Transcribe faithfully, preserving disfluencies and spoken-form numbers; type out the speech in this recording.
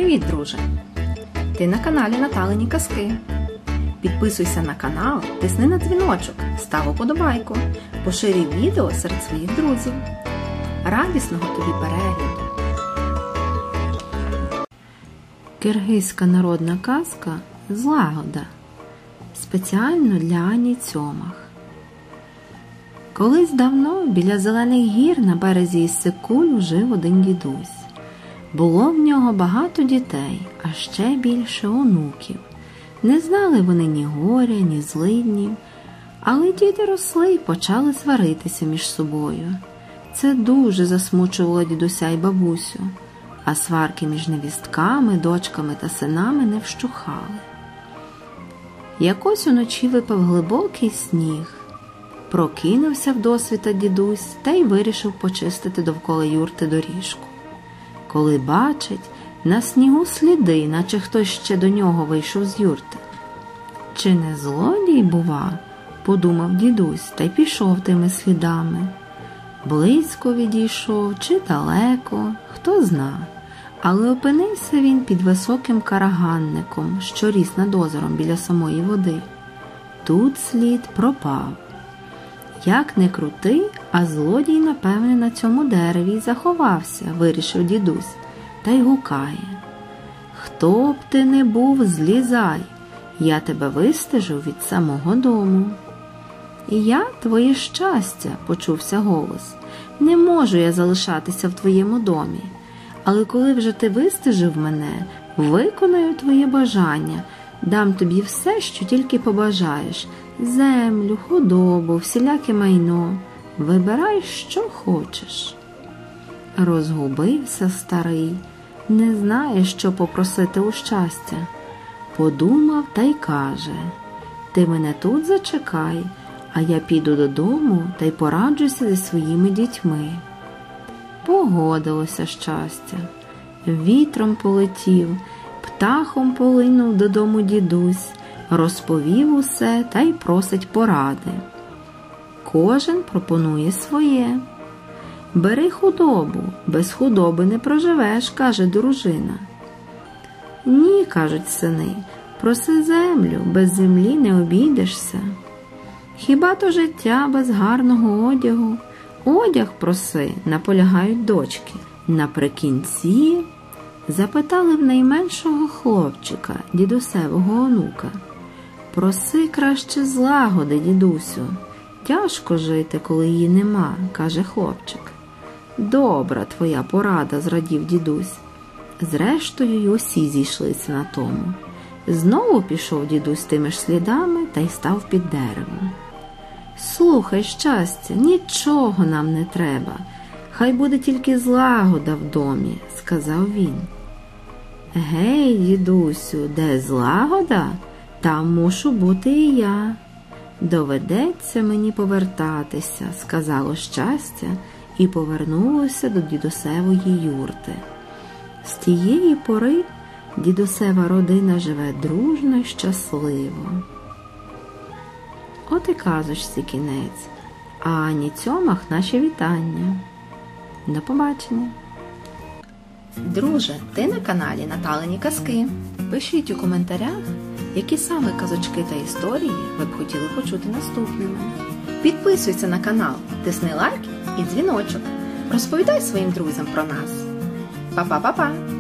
Привіт, друже! Ти на каналі Наталині казки. Підписуйся на канал, тисни на дзвіночок, став уподобайку, поширюй відео серед своїх друзів. Радісного тобі перегляду! Киргизька народна казка «Злагода» спеціально для Ані Цьомах. Колись давно біля зелених гір на березі Іссик-Кулю жив один дідусь. Було в нього багато дітей, а ще більше онуків. Не знали вони ні горя, ні злиднів, але діти росли й почали сваритися між собою. Це дуже засмучувало дідуся й бабусю, а сварки між невістками, дочками та синами не вщухали. Якось уночі випав глибокий сніг. Прокинувся вдосвіта дідусь та й вирішив почистити довкола юрти доріжку. Коли бачить, на снігу сліди, наче хтось ще до нього вийшов з юрти. «Чи не злодій, бува?» – подумав дідусь та й пішов тими слідами. Близько відійшов чи далеко, хто зна, але опинився він під високим караганником, що ріс над озером біля самої води. Тут слід пропав. Як не крути, а злодій, напевне, на цьому дереві й заховався, вирішив дідусь, та й гукає: «Хто б ти не був, злізай, я тебе вистежу від самого дому». «Я твоє щастя», – почувся голос, «не можу я залишатися в твоєму домі, але коли вже ти вистежив мене, виконаю твоє бажання, дам тобі все, що тільки побажаєш, землю, худобу, всіляке майно, вибирай, що хочеш». Розгубився старий, не знає, що попросити у щастя. Подумав та й каже: «Ти мене тут зачекай, а я піду додому та й пораджуся зі своїми дітьми». Погодилося щастя. Вітром полетів, птахом полинув додому дідусь, розповів усе та й просить поради. Кожен пропонує своє. «Бери худобу, без худоби не проживеш», – каже дружина. «Ні», – кажуть сини, «проси землю, без землі не обійдешся». «Хіба то життя без гарного одягу?» «Одяг проси», – наполягають дочки. Наприкінці запитали в найменшого хлопчика, дідусевого онука: «Проси краще злагоди, дідусю. Тяжко жити, коли її нема», – каже хлопчик. «Добра твоя порада», – зрадів дідусь. Зрештою й усі зійшлися на тому. Знову пішов дідусь тими ж слідами та й став під деревом. «Слухай, щастя, нічого нам не треба. Хай буде тільки злагода в домі», – сказав він. «Гей, дідусю, де злагода? Там мушу бути і я. Доведеться мені повертатися», – сказало щастя і повернулося до дідусевої юрти. З тієї пори дідусева родина живе дружно й щасливо. От і казочці кінець, а Ані Цьомах наші вітання. До побачення! Друже, ти на каналі Наталині казки. Пишіть у коментарях, які саме казочки та історії ви б хотіли почути наступними. Підписуйся на канал, тисни лайк і дзвіночок. Розповідай своїм друзям про нас. Па-па-па-па!